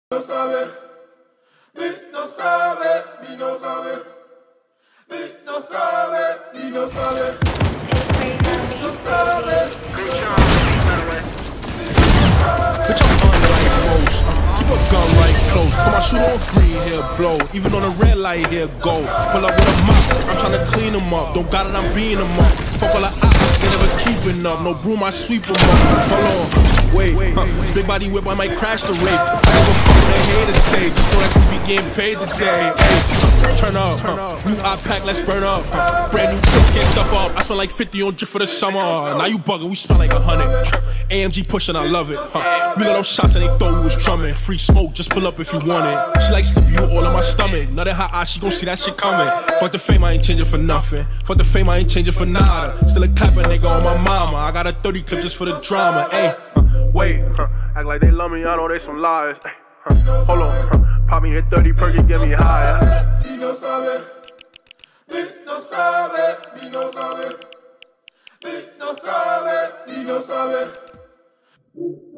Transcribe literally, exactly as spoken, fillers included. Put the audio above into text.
no sabe, ni no sabe, ni no sabe, ni no sabe, ni no sabe, ni no sabe. Bitch, I'm on like most. Keep a gun right close. Put my shoot on green, here blow. Even on the red light, here go. Pull up with a mop, I'm tryna clean them up. Don't got it, I'm beating them up. Fuck all the ops, they never keeping up. No broom, I sweep them up. Hold on, wait, huh. Big body whip, I might crash the rape. I never fuck what they haters say. Just know that's we be getting paid today. Ay, turn up, huh. New iPack, let's burn up. Huh. Brand new clips, can't stuff up. I spent like fifty on drip for the summer. Now you bugging, we spent like a hundred. A M G pushing, I love it. Huh. We got those shots and they thought we was drumming. Free smoke, just pull up if you want it. She like slip you all in my stomach. Now that hot eye, she gon' see that shit coming. Fuck the fame, I ain't changing for nothing. Fuck the fame, I ain't changing for nada. Still a clapper nigga on my mama. I got a thirty clip just for the drama. Ay, huh. Wait, huh. Act like they love me, I know they some liars. Ay, huh. Hold on, huh. Pop me a thirty perky, get me higher. Ni no sabe, ni no sabe, ni no sabe, ni no sabe, ni no sabe.